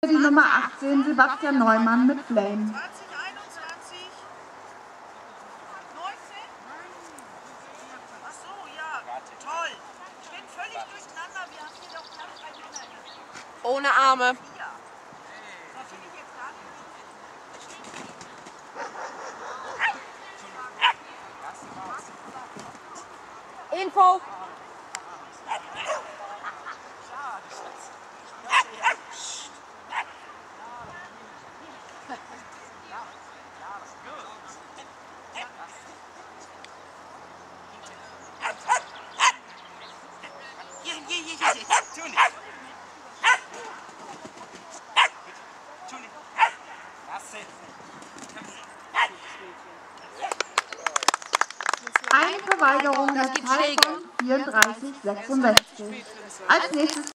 Die Nummer 18, Sebastian Neumann mit Flame. 20, 21, 19? Ach so, ja, toll. Ich bin völlig durcheinander. Wir haben hier doch knapp 3 Männer. Ohne Arme. Da finde ich jetzt gar nicht. Info. Hier. Tuni. Tuni. Eine Verweigerung der Zahl von 34,66. Als nächstes